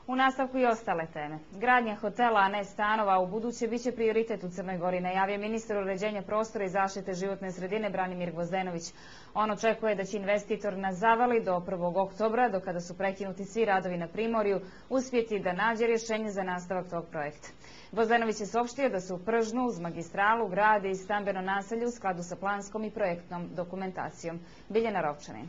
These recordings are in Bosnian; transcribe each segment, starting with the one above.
U nastavku i ostale teme. Gradnja hotela, a ne stanova, u buduće biće prioritet u Crnoj Gori, najavio ministar uređenja prostora i zaštite životne sredine Branimir Gvozdenović. On očekuje da će investitor na Zavali do 1. oktobra, do kada su prekinuti svi radovi na Primorju, uspjeti da nađe rješenje za nastavak tog projekta. Gvozdenović je saopštio da se u Pržnu uz magistralu gradi i stambeno naselje u skladu sa planskom i projektnom dokumentacijom. Biljana Rovčanin.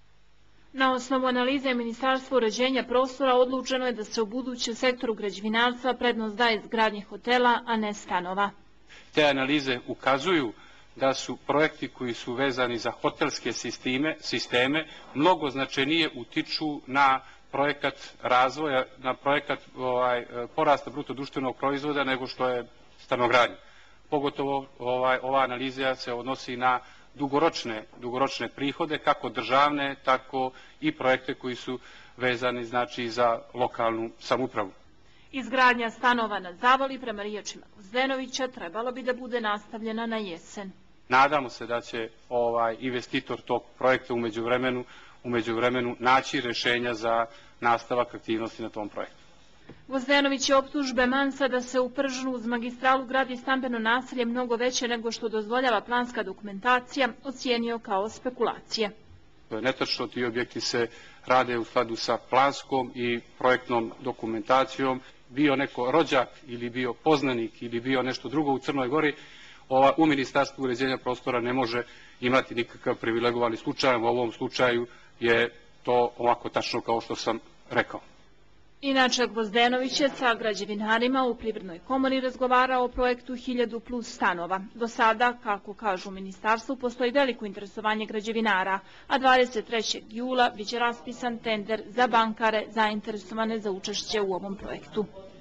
Na osnovu analize Ministarstva uređenja prostora odlučeno je da se u budućem sektoru građevinarstva prednost daje izgradnji hotela, a ne stanova. Te analize ukazuju da su projekti koji su vezani za hotelske sisteme mnogo značajnije utiču na projekat razvoja, na projekat porasta bruto društvenog proizvoda nego što je stanogradnja. Pogotovo ova analiza se odnosi na dugoročne prihode, kako državne, tako i projekte koji su vezani znači za lokalnu samoupravu. Izgradnja stanova na Zavali, prema riječima Gvozdenovića, trebalo bi da bude nastavljena na jesen. Nadamo se da će investitor tog projekta u međuvremenu naći rješenja za nastavak aktivnosti na tom projektu. Gvozdenović je optužbe Mansa da se u Pržnu uz magistralu gradi stambeno naselje mnogo veće nego što dozvoljava planska dokumentacija ocijenio kao spekulacije. Netačno, ti objekti se rade u skladu sa planskom i projektnom dokumentacijom. Bio neko rođak ili bio poznanik ili bio nešto drugo u Crnoj Gori, u Ministarstvu uređenja prostora ne može imati nikakav privilegovani slučaj. U ovom slučaju je to ovako tačno kao što sam rekao. Inače, Gvozdenović je sa građevinarima u Privrednoj komori razgovarao o projektu 1000 plus stanova. Do sada, kako kažu u ministarstvu, postoji veliko interesovanje građevinara, a 23. jula biće raspisan tender za bankare zainteresovane za učešće u ovom projektu.